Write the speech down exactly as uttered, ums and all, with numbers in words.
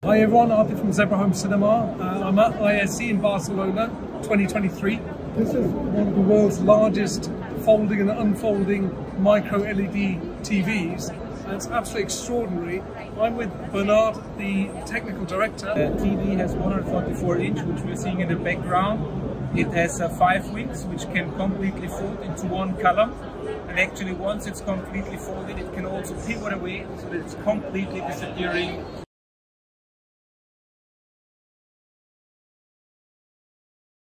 Hi everyone, Atif from Zebra Home Cinema. Uh, I'm at I S E in Barcelona twenty twenty-three. This is one of the world's largest folding and unfolding micro L E D T Vs. And it's absolutely extraordinary. I'm with Bernard, the technical director. The T V has one hundred forty-four inch, which we're seeing in the background. It has uh, five wings, which can completely fold into one column. And actually, once it's completely folded, it can also pivot away so that it's completely disappearing